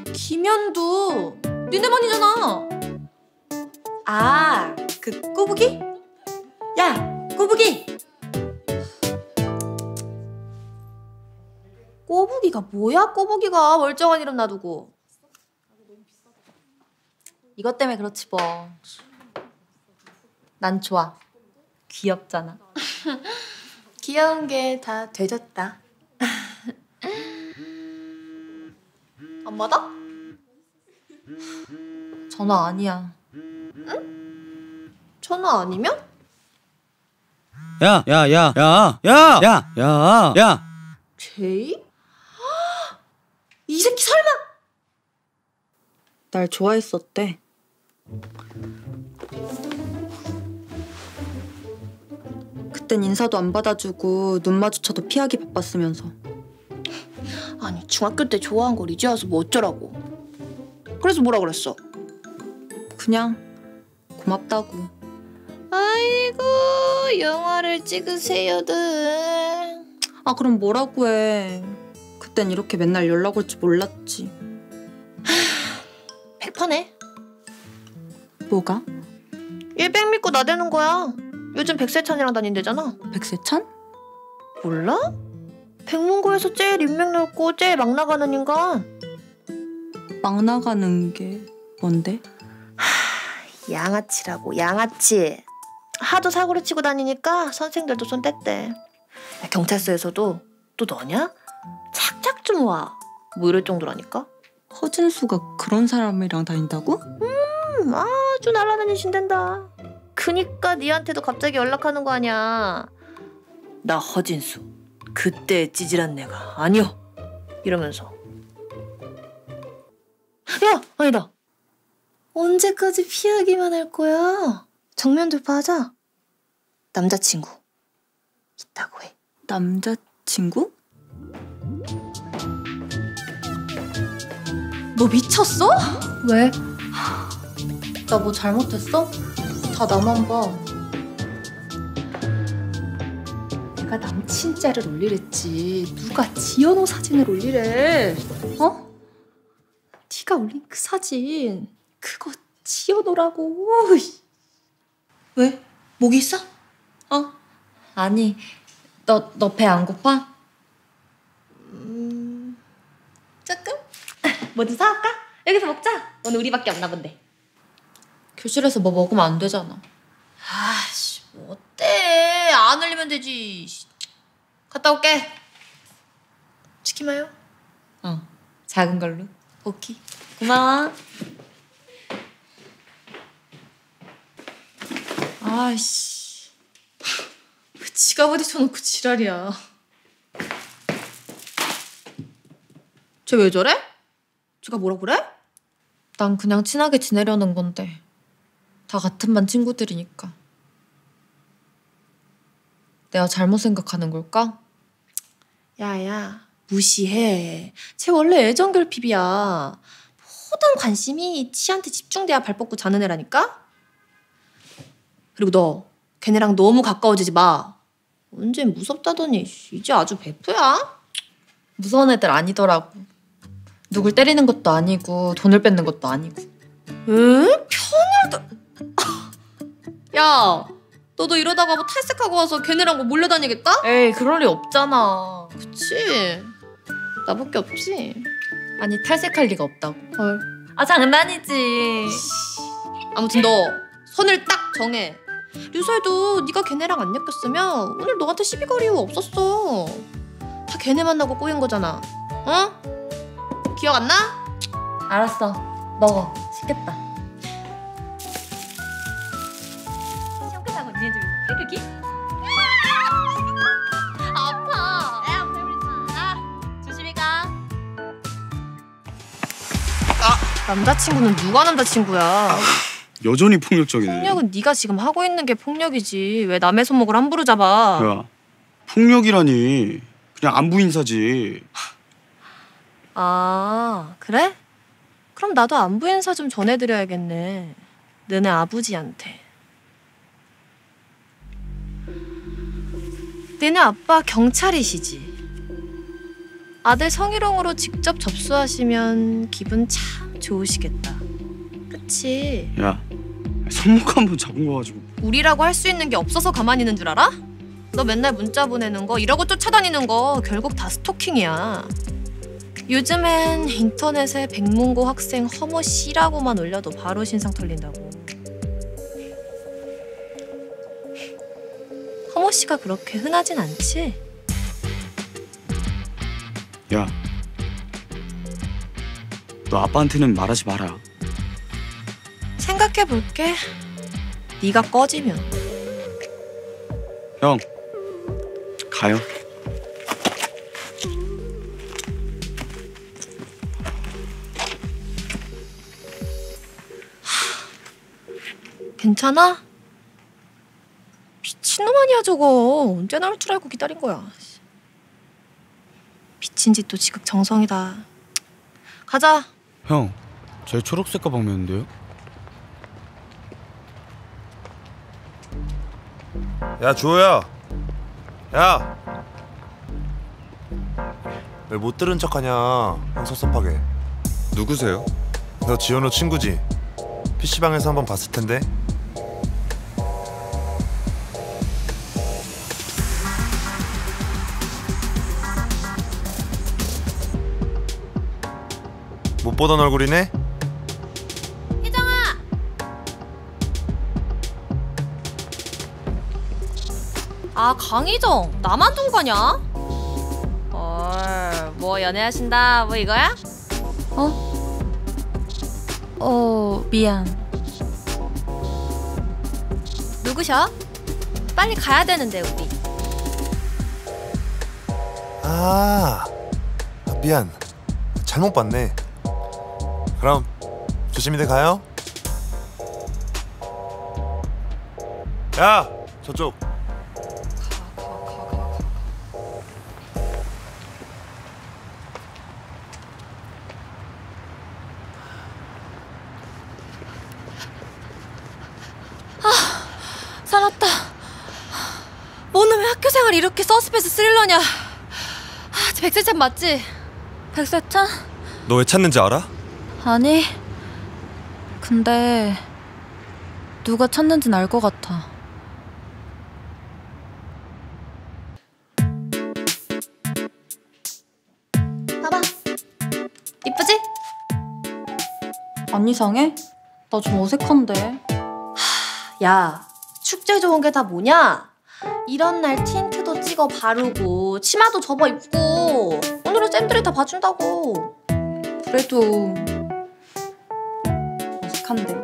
김현두 니네 반이잖아. 아, 그 꼬부기? 야, 꼬부기! 꼬부기가 뭐야, 꼬부기가 멀쩡한 이름 놔두고. 이것 때문에 그렇지 뭐. 난 좋아. 귀엽잖아. 귀여운 게 다 되졌다. 안 받아? 전화 아니야. 응? 전화 아니면? 야! 제이? 이 새끼 설마! 날 좋아했었대. 그땐 인사도 안 받아주고 눈 마주쳐도 피하기 바빴으면서. 아니 중학교 때 좋아한 걸 이제 와서 뭐 어쩌라고. 그래서 뭐라 그랬어? 그냥 고맙다고. 아이고 영화를 찍으세요들. 아 그럼 뭐라고 해. 그땐 이렇게 맨날 연락 올 줄 몰랐지. 100%네. 뭐가? 100 믿고 나대는 거야. 요즘 백세찬이랑 다닌대잖아. 백세찬? 몰라? 백문고에서 제일 인맥 넓고 제일 막 나가는 인간. 막 나가는 게 뭔데? 양아치라고, 양아치. 하도 사고를 치고 다니니까 선생들도 손 뗐대. 경찰서에서도 또 너냐? 착착 좀 와. 뭐 이럴 정도라니까. 허진수가 그런 사람이랑 다닌다고? 아주 날라다니신댄다. 그니까 니한테도 갑자기 연락하는 거 아니야. 나 허진수 그때 찌질한 내가 아니여 이러면서. 야 아니다. 언제까지 피하기만 할 거야? 정면 돌파하자. 남자친구 있다고 해. 남자친구? 너 미쳤어? 왜? 나 뭐 잘못했어? 다 나만 봐. 내가 남친짤을 올리랬지. 누가 지연호 사진을 올리래. 어? 네가 올린 그 사진. 그거 지연호라고. 왜? 목 있어? 아니, 너 배 안 고파? 조금? 뭐든 사올까? 여기서 먹자. 오늘 우리밖에 없나 본데. 교실에서 뭐 먹으면 안 되잖아. 아씨, 뭐 어때? 안 흘리면 되지. 갔다 올게. 치킨 마요? 작은 걸로. 오케이. 고마워. 아이씨. 지갑 어디 쳐놓고 지랄이야. 쟤 왜 저래? 쟤가 뭐라 그래? 난 그냥 친하게 지내려는 건데. 다 같은 반 친구들이니까. 내가 잘못 생각하는 걸까? 야야, 무시해. 쟤 원래 애정결핍이야. 모든 관심이 치한테 집중돼야 발 뻗고 자는 애라니까? 그리고 너 걔네랑 너무 가까워지지 마. 언젠 무섭다더니 이제 아주 베프야? 무서운 애들 아니더라고. 누굴 때리는 것도 아니고 돈을 뺏는 것도 아니고. 응? 편을 야, 너도 이러다가 뭐 탈색하고 와서 걔네랑 뭐 몰려다니겠다? 에이, 그럴 리 없잖아. 그치. 나밖에 없지. 아니, 탈색할 리가 없다고. 헐. 아, 장난이지. 아무튼 너 선을 딱 정해. 류설도 네가 걔네랑 안 엮였으면 오늘 너한테 시비 걸 이유 없었어. 다 걔네 만나고 꼬인 거잖아. 어? 기억 안 나? 알았어. 먹어. 식겠다. 시험 끝나고 니네 집에서 태극기? 아파. 조심히 가. 남자친구는 누가 남자친구야? 여전히 폭력적이네. 폭력은 네가 지금 하고 있는 게 폭력이지. 왜 남의 손목을 함부로 잡아? 야, 폭력이라니. 그냥 안부 인사지. 아, 그래? 그럼 나도 안부 인사 좀 전해드려야겠네. 너네 아버지한테. 너네 아빠 경찰이시지? 아들 성희롱으로 직접 접수하시면 기분 참 좋으시겠다. 그치? 야, 손목 한 번 잡은 거 가지고. 우리라고 할 수 있는 게 없어서 가만히 있는 줄 알아? 너 맨날 문자 보내는 거, 이러고 쫓아다니는 거 결국 다 스토킹이야. 요즘엔 인터넷에 백문고 학생 허머 씨라고만 올려도 바로 신상 털린다고. 허머 씨가 그렇게 흔하진 않지? 야, 너 아빠한테는 말하지 마라. 생각해볼게. 네가 꺼지면. 형, 가요. 괜찮아? 미친놈 아니야 저거. 언제 나올 줄 알고 기다린 거야. 미친 짓도 지극정성이다. 가자. 형, 제 초록색 가방 메는데요? 야 주호야. 야. 왜 못 들은 척하냐? 형 섭섭하게. 누구세요? 너 지현우 친구지? PC방에서 한번 봤을 텐데. 못 보던 얼굴이네? 아 강희정 나만 두고 가냐? 뭐 연애하신다 뭐 이거야? 미안. 누구셔? 빨리 가야 되는데 우리. 미안. 잘못 봤네. 그럼 조심히들 가요. 야 저쪽. 살았다. 너는 왜 학교 생활 이렇게 서스펜스 스릴러냐? 저 백세찬 맞지? 백세찬? 너 왜 찾는지 알아? 아니. 근데 누가 찾는진 알 것 같아. 봐봐. 이쁘지? 안 이상해? 나 좀 어색한데. 야, 축제 좋은 게 다 뭐냐? 이런 날 틴트도 찍어 바르고 치마도 접어 입고 오늘은 쌤들이 다 봐준다고. 그래도 어색한데.